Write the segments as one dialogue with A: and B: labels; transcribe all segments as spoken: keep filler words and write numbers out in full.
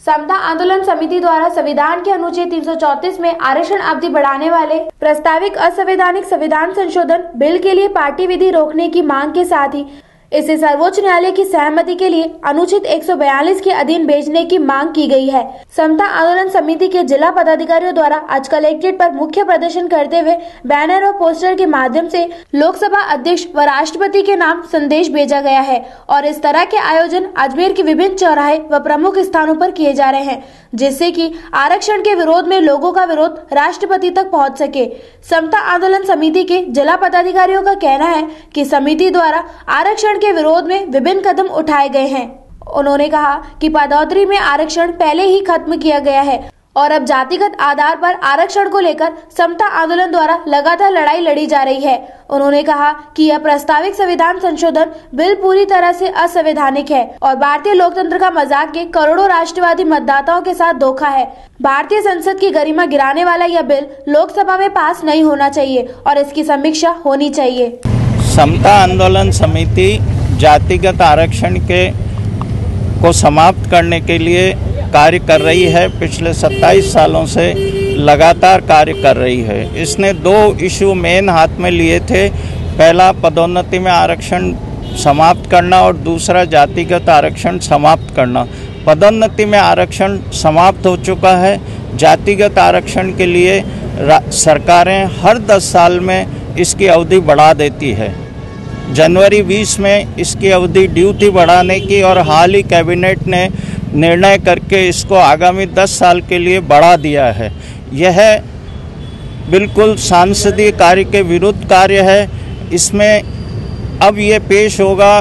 A: समता आंदोलन समिति द्वारा संविधान के अनुच्छेद तीन सौ चौंतीस में आरक्षण अवधि बढ़ाने वाले प्रस्तावित असंवैधानिक संविधान संशोधन बिल के लिए पार्टी विधि रोकने की मांग के साथ ही इसे सर्वोच्च न्यायालय की सहमति के लिए अनुच्छेद एक सौ बयालीस के अधीन भेजने की मांग की गई है। समता आंदोलन समिति के जिला पदाधिकारियों द्वारा आज कलेक्ट्रेट पर मुख्य प्रदर्शन करते हुए बैनर और पोस्टर के माध्यम से लोकसभा अध्यक्ष व राष्ट्रपति के नाम संदेश भेजा गया है और इस तरह के आयोजन अजमेर के विभिन्न चौराहे व प्रमुख स्थानों पर किए जा रहे हैं, जिससे कि आरक्षण के विरोध में लोगों का विरोध राष्ट्रपति तक पहुंच सके। समता आंदोलन समिति के जिला पदाधिकारियों का कहना है कि समिति द्वारा आरक्षण के विरोध में विभिन्न कदम उठाए गए हैं। उन्होंने कहा कि पदोन्नति में आरक्षण पहले ही खत्म किया गया है और अब जातिगत आधार पर आरक्षण को लेकर समता आंदोलन द्वारा लगातार लड़ाई लड़ी जा रही है। उन्होंने कहा कि यह प्रस्तावित संविधान संशोधन बिल पूरी तरह से असंवैधानिक है और भारतीय लोकतंत्र का मजाक के करोड़ों राष्ट्रवादी मतदाताओं के साथ धोखा है। भारतीय संसद की गरिमा गिराने वाला यह बिल लोकसभा में पास नहीं होना चाहिए और इसकी समीक्षा होनी चाहिए।
B: समता आंदोलन समिति जातिगत आरक्षण के को समाप्त करने के लिए कार्य कर रही है। पिछले सत्ताईस सालों से लगातार कार्य कर रही है। इसने दो इशू मेन हाथ में लिए थे, पहला पदोन्नति में आरक्षण समाप्त करना और दूसरा जातिगत आरक्षण समाप्त करना। पदोन्नति में आरक्षण समाप्त हो चुका है। जातिगत आरक्षण के लिए सरकारें हर दस साल में इसकी अवधि बढ़ा देती है। जनवरी बीस में इसकी अवधि ड्यू थी बढ़ाने की और हाल ही कैबिनेट ने निर्णय करके इसको आगामी दस साल के लिए बढ़ा दिया है। यह बिल्कुल सांसदीय कार्य के विरुद्ध कार्य है। इसमें अब ये पेश होगा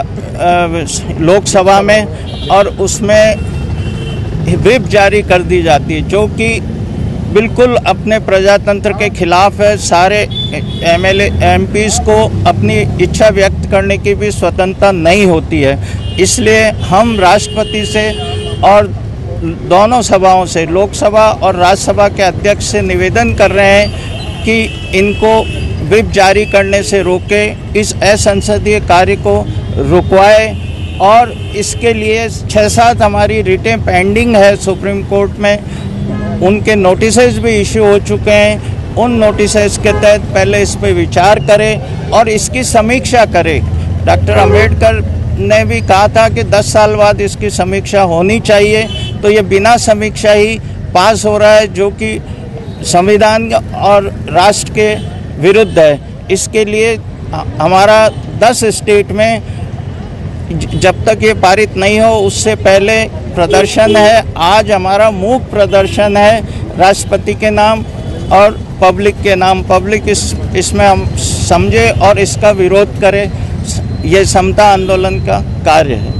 B: लोकसभा में और उसमें व्हिप जारी कर दी जाती है, जो कि बिल्कुल अपने प्रजातंत्र के खिलाफ है। सारे एमएलए एमपीज को अपनी इच्छा व्यक्त करने की भी स्वतंत्रता नहीं होती है। इसलिए हम राष्ट्रपति से और दोनों सभाओं से, लोकसभा और राज्यसभा के अध्यक्ष से निवेदन कर रहे हैं कि इनको व्हिप जारी करने से रोके, इस असंसदीय कार्य को रुकवाए और इसके लिए छः सात हमारी रिटें पेंडिंग है सुप्रीम कोर्ट में। उनके नोटिसेस भी इशू हो चुके हैं। उन नोटिसेस के तहत पहले इस पर विचार करें और इसकी समीक्षा करें। डॉक्टर अंबेडकर ने भी कहा था कि दस साल बाद इसकी समीक्षा होनी चाहिए, तो ये बिना समीक्षा ही पास हो रहा है, जो कि संविधान और राष्ट्र के विरुद्ध है। इसके लिए हमारा दस स्टेट में जब तक ये पारित नहीं हो उससे पहले प्रदर्शन है। आज हमारा मूक प्रदर्शन है राष्ट्रपति के नाम और पब्लिक के नाम। पब्लिक इस इसमें हम समझे और इसका विरोध करे। ये समता आंदोलन का कार्य है।